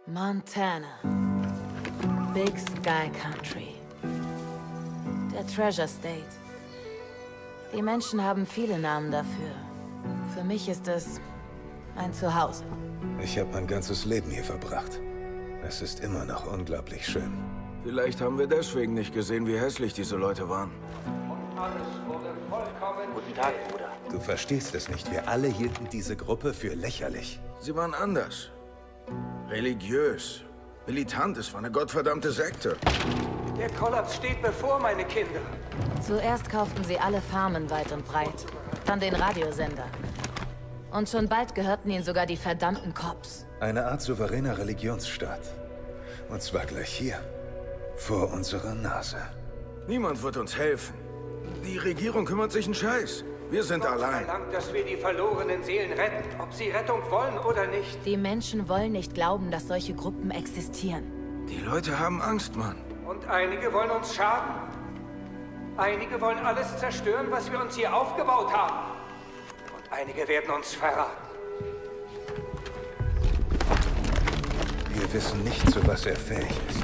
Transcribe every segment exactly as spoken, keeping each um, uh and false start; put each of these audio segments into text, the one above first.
Montana. Big Sky Country. Der Treasure State. Die Menschen haben viele Namen dafür. Für mich ist es ein Zuhause. Ich habe mein ganzes Leben hier verbracht. Es ist immer noch unglaublich schön. Vielleicht haben wir deswegen nicht gesehen, wie hässlich diese Leute waren. Guten Tag, Bruder. Du verstehst es nicht. Wir alle hielten diese Gruppe für lächerlich. Sie waren anders. Religiös. Militant. Es war eine gottverdammte Sekte. Der Kollaps steht bevor, meine Kinder. Zuerst kauften sie alle Farmen weit und breit. Dann den Radiosender. Und schon bald gehörten ihnen sogar die verdammten Cops. Eine Art souveräner Religionsstaat. Und zwar gleich hier. Vor unserer Nase. Niemand wird uns helfen. Die Regierung kümmert sich einen Scheiß. Wir sind Gott allein. verlangt, dass wir die verlorenen Seelen retten, ob sie Rettung wollen oder nicht. Die Menschen wollen nicht glauben, dass solche Gruppen existieren. Die Leute haben Angst, Mann. Und einige wollen uns schaden. Einige wollen alles zerstören, was wir uns hier aufgebaut haben. Und einige werden uns verraten. Wir wissen nicht, zu was er fähig ist.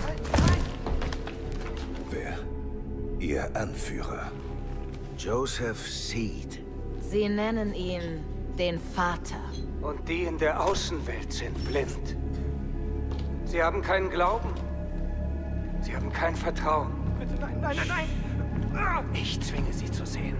Wer? Ihr Anführer. Joseph Seed. Sie nennen ihn den Vater. Und die in der Außenwelt sind blind. Sie haben keinen Glauben. Sie haben kein Vertrauen. Bitte nein, nein, nein, nein! Ich zwinge sie zu sehen.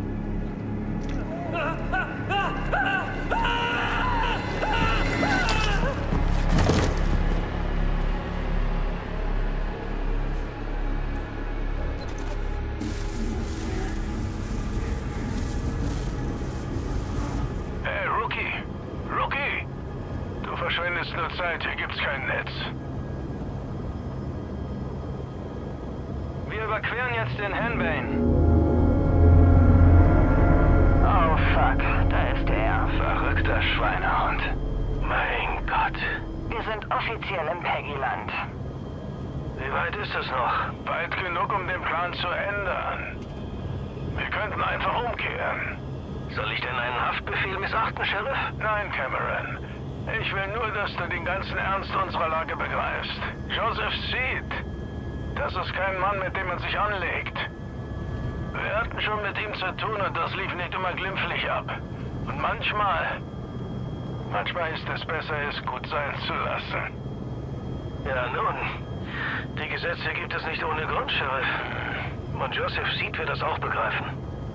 Hey, Rookie! Rookie! Du verschwendest nur Zeit, hier gibt's kein Netz. Wir überqueren jetzt den Henbane. Oh fuck, da ist er. Verrückter Schweinehund. Mein Gott. Wir sind offiziell im Peggyland. Wie weit ist es noch? Weit genug, um den Plan zu ändern. Wir könnten einfach umkehren. Soll ich denn einen Haftbefehl missachten, Sheriff? Nein, Cameron. Ich will nur, dass du den ganzen Ernst unserer Lage begreifst. Joseph Seed. Das ist kein Mann, mit dem man sich anlegt. Wir hatten schon mit ihm zu tun und das lief nicht immer glimpflich ab. Und manchmal... Manchmal ist es besser, es gut sein zu lassen. Ja, nun. Die Gesetze gibt es nicht ohne Grund, Sheriff. Und Joseph Seed wird das auch begreifen.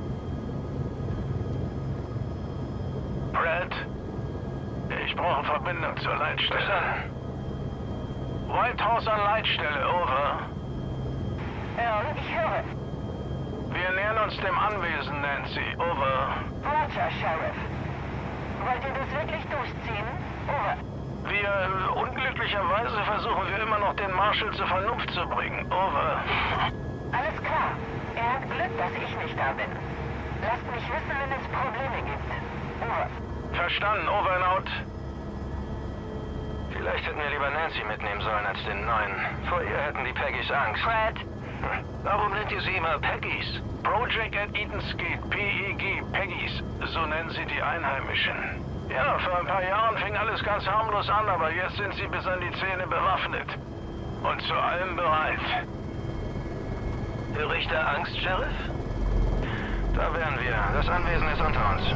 Brad, ich brauche Verbindung zur Leitstelle. White House an Leitstelle, over. Ja, ich höre. Wir nähern uns dem Anwesen, Nancy, over. Roger, Sheriff. Wollt ihr das wirklich durchziehen? Over. Wir, unglücklicherweise versuchen wir immer noch den Marshal zur Vernunft zu bringen, over. Alles klar. Er hat Glück, dass ich nicht da bin. Lasst mich wissen, wenn es Probleme gibt. Over. Verstanden, over and out. Vielleicht hätten wir lieber Nancy mitnehmen sollen als den neuen. Vor ihr hätten die Peggys Angst. Fred. Warum nennt ihr sie immer Peggys? Project at Eaton's Gate, P E G, Peggys. So nennen sie die Einheimischen. Ja, vor ein paar Jahren fing alles ganz harmlos an, aber jetzt sind sie bis an die Zähne bewaffnet. Und zu allem bereit. Höre ich da Angst, Sheriff? Da wären wir. Das Anwesen ist unter uns.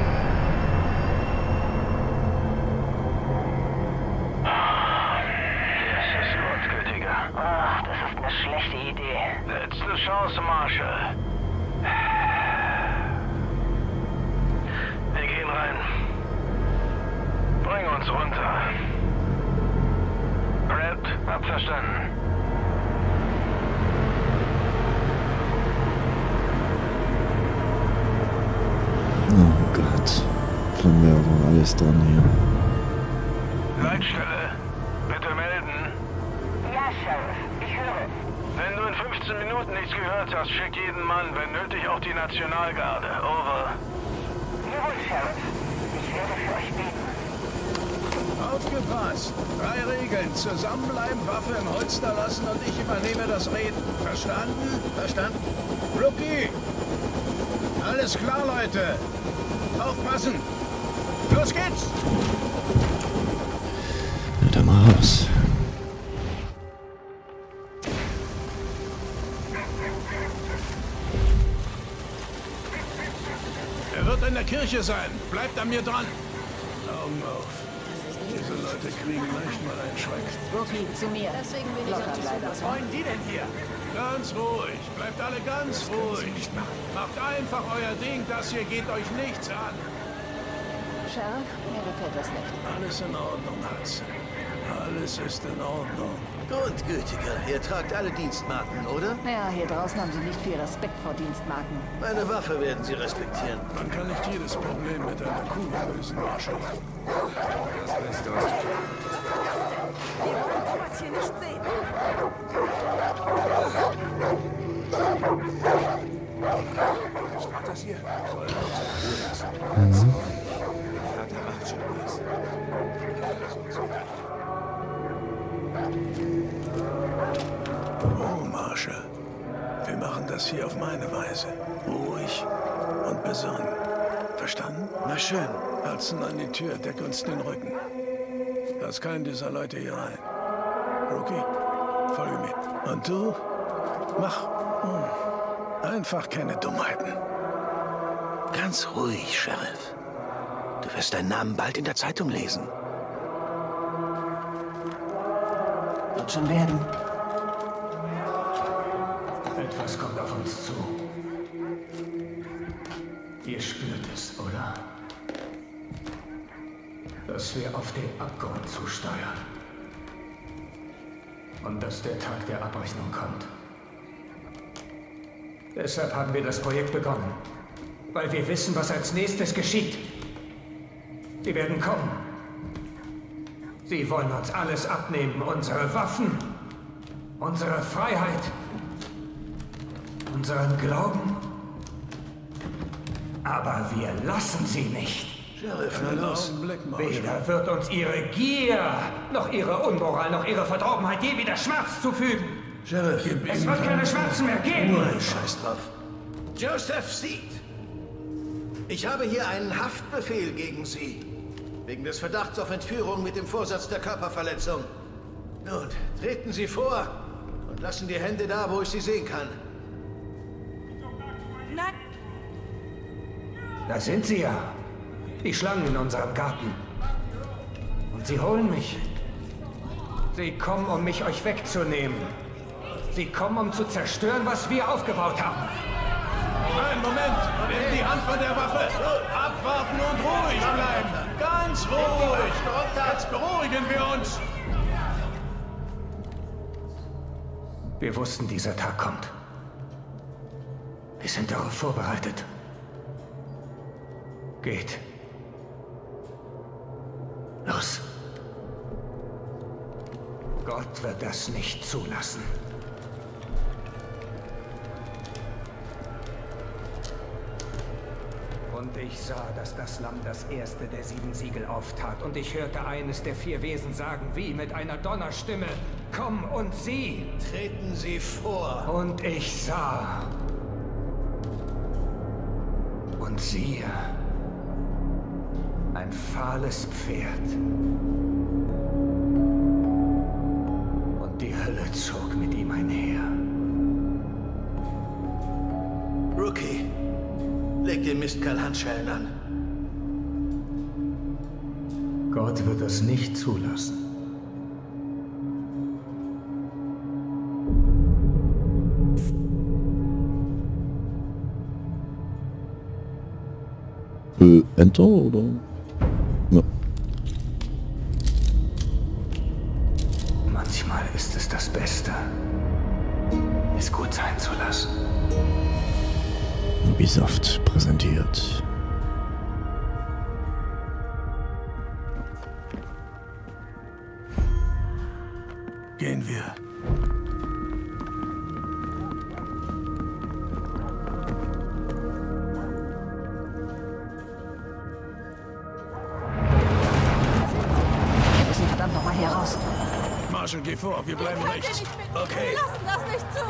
Das ist gut, Digga. Ach, das ist eine schlechte Idee. Letzte Chance, Marshal. Wir gehen rein. Bring uns runter. Brad, hab verstanden. Oh Gott. Vermehrung, alles dran hier. Leitstelle, bitte melden. Ja, Sheriff. Ich höre. Wenn du in fünfzehn Minuten nichts gehört hast, schick jeden Mann, wenn nötig auch die Nationalgarde. Over. Jawohl, Sheriff. Ich werde für euch beten. Aufgepasst! Drei Regeln. Zusammenbleiben, Waffe im Holster lassen und ich übernehme das Reden. Verstanden? Verstanden? Rookie! Alles klar, Leute! Aufpassen! Los geht's! Alter Mann. raus. Er wird in der Kirche sein. Bleibt an mir dran. Augen auf. Diese Leute kriegen leicht mal einen Schreck. Rookie, zu mir. Deswegen bin Locker bleiben. Was wollen die denn hier? Ganz ruhig. Bleibt alle ganz ruhig. Macht einfach euer Ding. Das hier geht euch nichts an. Sheriff, mir gefällt das nicht. Alles in Ordnung, Hudson. Alles ist in Ordnung. Grundgütiger, ihr tragt alle Dienstmarken, oder? Ja, hier draußen haben Sie nicht viel Respekt vor Dienstmarken. Meine Waffe werden Sie respektieren. Man kann nicht jedes Problem mit einer Kugel lösen, Marshall. Das Beste, was ich tun. Wir wollen sowas hier nicht sehen. Was macht das hier? Mhm. Vater macht schon was. Oh, Marshall. Wir machen das hier auf meine Weise. Ruhig und besonnen. Verstanden? Na schön. Hudson an die Tür, deck uns den Rücken. Lass keinen dieser Leute hier rein. Rookie, folge mir. Und du? Mach hm, einfach keine Dummheiten. Ganz ruhig, Sheriff. Du wirst deinen Namen bald in der Zeitung lesen. Wird schon werden. Etwas kommt auf uns zu. Ihr spürt es, oder? Dass wir auf den Abgrund zusteuern. Und dass der Tag der Abrechnung kommt. Deshalb haben wir das Projekt begonnen. Weil wir wissen, was als nächstes geschieht. Sie werden kommen. Sie wollen uns alles abnehmen. Unsere Waffen. Unsere Freiheit. Unseren Glauben. Aber wir lassen sie nicht. Sheriff, na los. Weder wird uns ihre Gier, noch ihre Unmoral, noch ihre Verdorbenheit je wieder Schmerz zufügen. Sheriff, es wird keine Schmerzen mehr geben. Nein, scheiß drauf. Joseph Seed. Ich habe hier einen Haftbefehl gegen Sie. Wegen des Verdachts auf Entführung mit dem Vorsatz der Körperverletzung. Nun, treten Sie vor und lassen die Hände da, wo ich sie sehen kann. Nein. Da sind sie ja. Die Schlangen in unserem Garten. Und sie holen mich. Sie kommen, um mich euch wegzunehmen. Sie kommen, um zu zerstören, was wir aufgebaut haben. Nein, Moment! Nimm die Hand von der Waffe! Abwarten und ruhig bleiben! Ganz ruhig! Jetzt beruhigen wir uns! Wir wussten, dieser Tag kommt. Wir sind darauf vorbereitet. Geht. Los. Gott wird das nicht zulassen. Und ich sah, dass das Lamm das erste der sieben Siegel auftat. Und ich hörte eines der vier Wesen sagen, wie mit einer Donnerstimme, komm und sieh. Treten Sie vor. Und ich sah. Und siehe. Ein fahles Pferd. Und die Hölle zog mit ihm einher. Rookie, leg den Mistkerl Handschellen an. Gott wird es nicht zulassen. Äh, Enter oder? Ja. Manchmal ist es das Beste, es gut sein zu lassen. Ubisoft präsentiert. Gehen wir. Wir müssen verdammt nochmal hier raus. Marshall, geh vor, wir bleiben rechts. Okay. Wir lassen das nicht zu.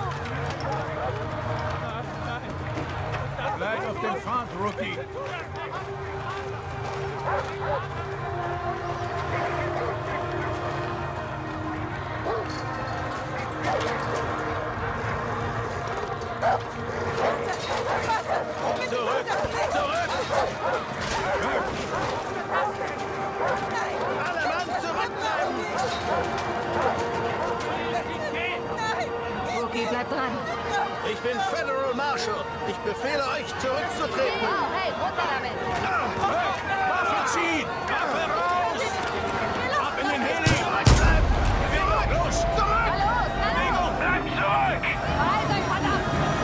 Bleib auf dem Pfad, Rookie. Zurück! Zurück! Alle Mann zurückbleiben! Rookie, bleib dran. Ich bin Federal Marshal. Ich befehle euch zurückzutreten. Oh, hey, runter damit. Waffe ziehen! Waffe raus! Ab in den Heli! Zurückbleiben! Bewegung! Los! Zurück! Na los, na los. Bewegung! Bleib zurück! Halt euch verdammt.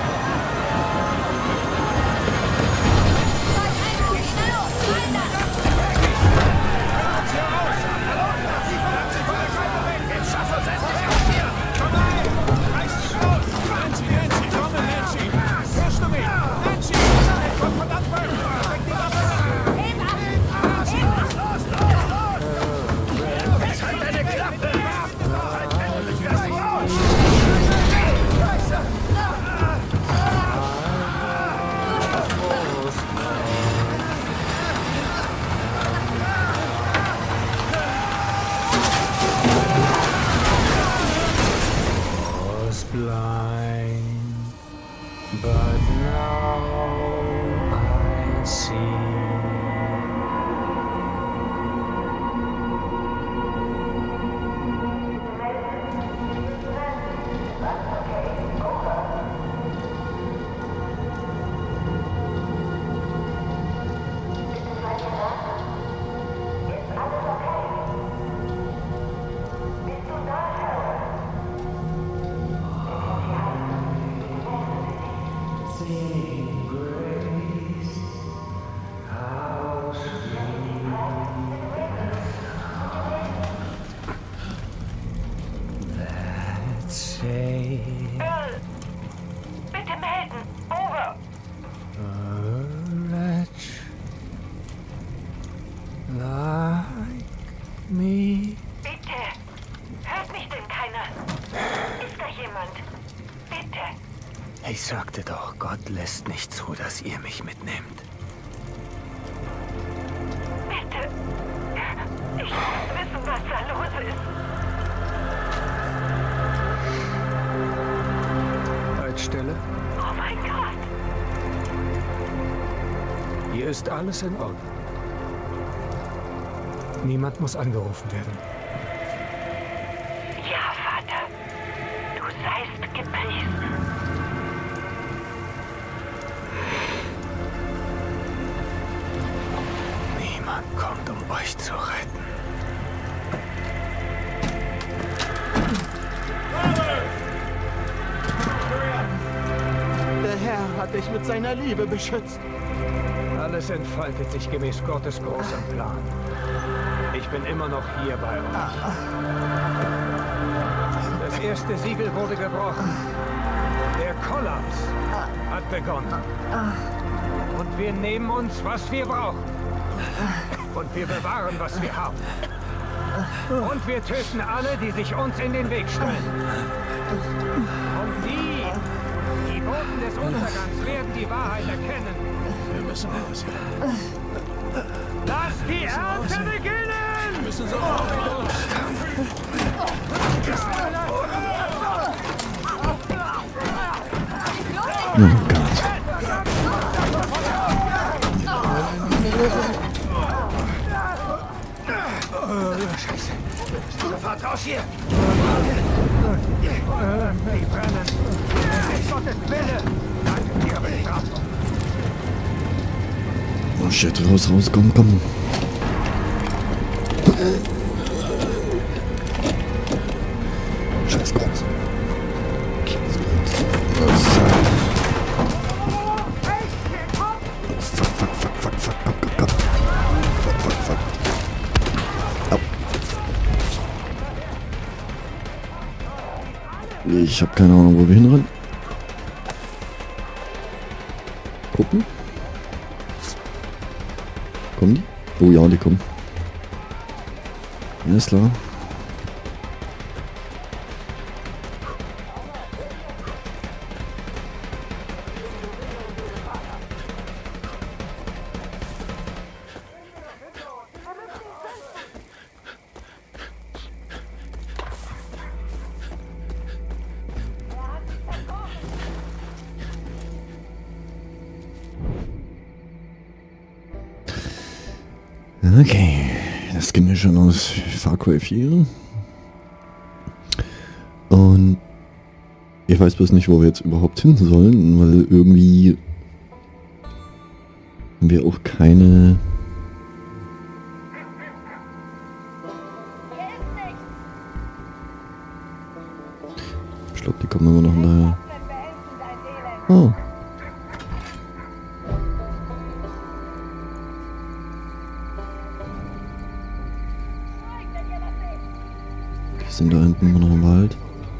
Jetzt schaffen wir es endlich aus hier! Komm rein! Reiß dich los! Nancy, Nancy, komm in, Nancy! Hörst du mich? Nancy! Komm verdammt mal! Weg die Waffe! Nancy! Los, los, los, los! Jetzt halt deine Klappe! Halt, wenn du mich hörst, raus! Scheiße! Blind, but now I see. Earl, bitte melden. Over. Wretch like me. Bitte. Hört mich denn keiner? Ist da jemand? Bitte. Ich sagte doch, Gott lässt nicht zu, dass ihr mich mitnehmt. Bitte. Ich muss wissen, was da los ist. Leitstelle? Oh mein Gott. Hier ist alles in Ordnung. Niemand muss angerufen werden. Ja, Vater. Du seist gepriesen. Niemand kommt, um euch zu retten. Der Herr hat dich mit seiner Liebe beschützt. Alles entfaltet sich gemäß Gottes großem Plan. Ich bin immer noch hier bei uns. Das erste Siegel wurde gebrochen. Der Kollaps hat begonnen. Und wir nehmen uns, was wir brauchen. Und wir bewahren, was wir haben. Und wir töten alle, die sich uns in den Weg stellen. Und die, die Boten des Untergangs, werden die Wahrheit erkennen. Wir müssen raus. Lass die Ernte beginnen! Wir müssen sofort raus. Oh Gott. Scheiße. Sofort raus hier. Die brennen. Gottes Wille. Danke dir, Bestrafung. Oh shit, raus, raus, komm, komm. Scheiß Gott. Fuck, fuck, fuck, fuck, fuck, komm, komm, komm. Fuck, fuck, fuck. Au. Ich hab keine Ahnung, wo wir hinrennen. Gucken. Kommen die? Oh ja, die kommen. Alles klar. Okay, das kennen wir schon aus Far Cry vier. Und ich weiß bloß nicht, wo wir jetzt überhaupt hin sollen, weil irgendwie haben wir auch keine... Ich glaube, die kommen immer noch daher. Oh. Die sind da hinten immer noch im Wald.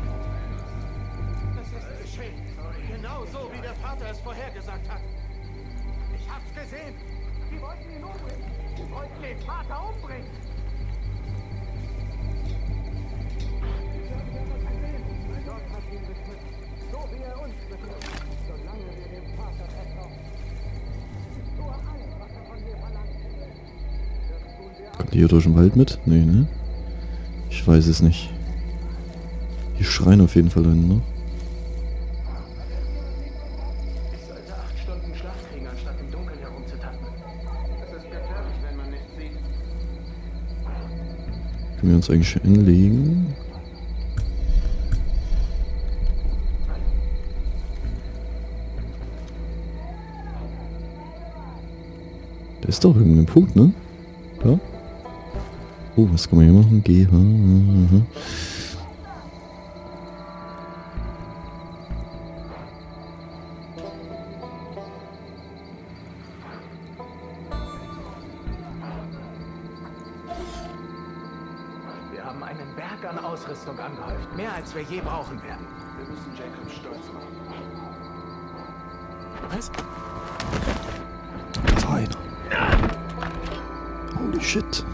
Es ist geschehen. Genau so, wie der Vater es vorhergesagt hat. Ich hab's gesehen. Die wollten ihn umbringen. Die wollten den Vater umbringen. Gott hat ihn beschützt. So wie er uns beschützt. Solange wir dem Vater vertrauen. Tu alles, was er von dir verlangt. Kommt die hier durch den Wald mit? Nee, ne? Ich weiß es nicht. Die schreien auf jeden Fall hin, ne? Ich sollte acht Stunden Schlaf kriegen, anstatt im Dunkeln herumzutappen. Es ist gefährlich, wenn man nichts sieht. Können wir uns eigentlich hinlegen? Da ist doch irgendein Punkt, ne? Da? Oh, was kann man hier machen? G H. Mhm. Wir haben einen Berg an Ausrüstung angehäuft. Mehr als wir je brauchen werden. Wir müssen Jacob stolz machen. Was? Da war einer. Holy shit.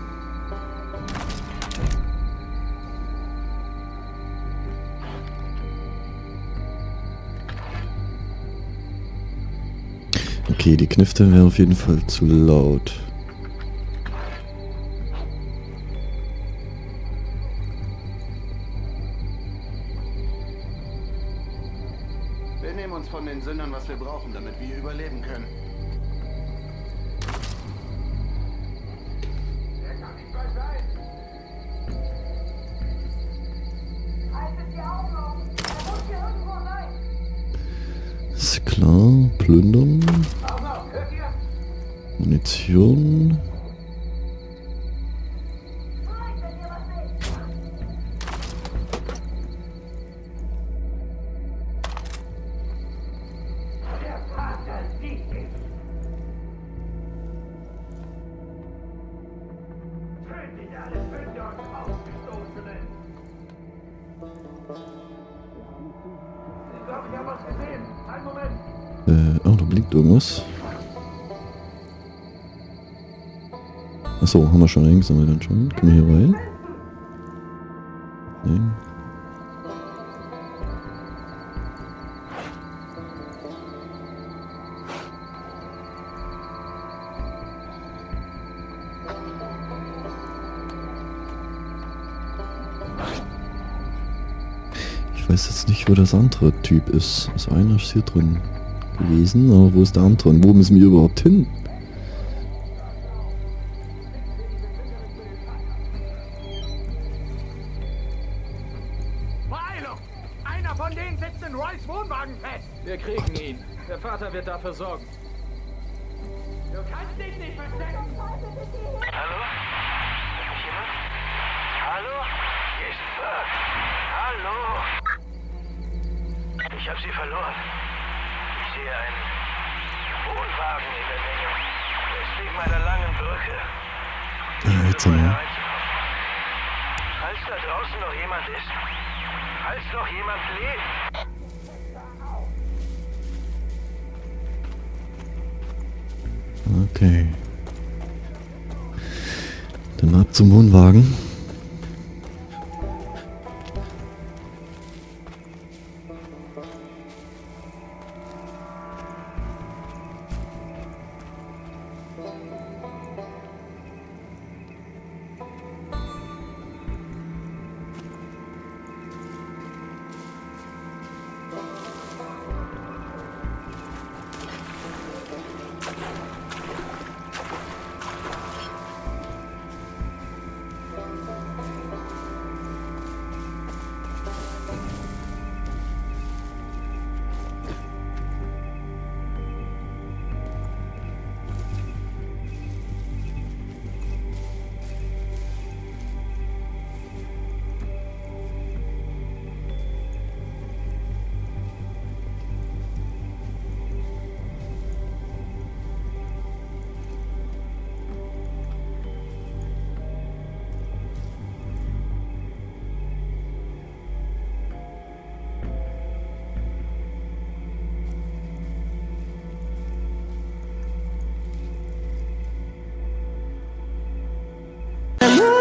Okay, die Knifte wäre auf jeden Fall zu laut. Wir nehmen uns von den Sündern, was wir brauchen, damit wir überleben können. Er kann nicht weit sein. Haltet die Augen offen. Er muss hier irgendwo sein. Ist klar, plündern. Munition. Der Vater sieht dich. Tötet alle Sünder und Ausgestoßenen. Ich glaube, ich habe was gesehen. Einen Moment. Äh, oh, da blinkt irgendwas. Achso, haben wir schon eingesammelt anscheinend. Können wir hier rein? Nein. Ich weiß jetzt nicht, wo das andere Typ ist. Das eine ist hier drin gewesen, aber wo ist der andere? Und wo müssen wir überhaupt hin? Beeilung! Einer von denen sitzt in Roys Wohnwagen fest! Wir kriegen ihn. Der Vater wird dafür sorgen. Du kannst dich nicht verstecken! Hallo? Ist jemand? Hallo? Hier ist Bert. Hallo? Ich habe sie verloren. Ich sehe einen Wohnwagen in der Nähe. Westlich meiner langen Brücke. Ah, jetzt haben wir. Falls da draußen noch jemand ist, falls noch jemand lebt. Okay. Dann ab zum Wohnwagen. Hallo.